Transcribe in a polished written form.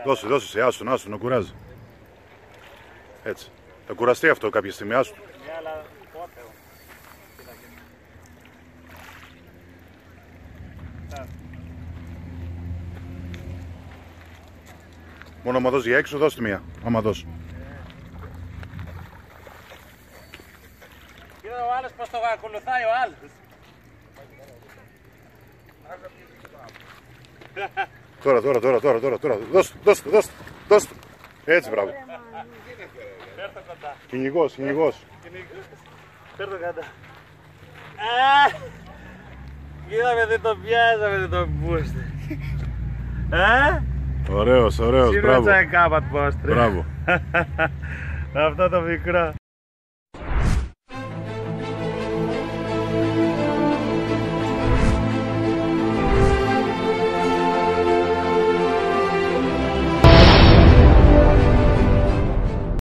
Δώσε, άστον, να κουράζει. Έτσι. Θα κουραστεί αυτό κάποια στιγμή, άστον. Ναι, αλλά πότε. Μόνο άμα δώσει για έξω, δώσ' τη μία. Άμα δώσει. Κοίτα ο άλλος πως το ακολουθάει ο άλλος. Τώρα. Δώστε. Έτσι, μπράβο. Φέρ' το κοντά. Κυνηγός. Φέρ' το κοντά. Κοίταμε, δεν τον πιάσαμε, δεν τον πούστε. Ωραίος, μπράβο. Σύρω τσακάπατ πόστρε. Μπράβο. Αυτό το μικρό.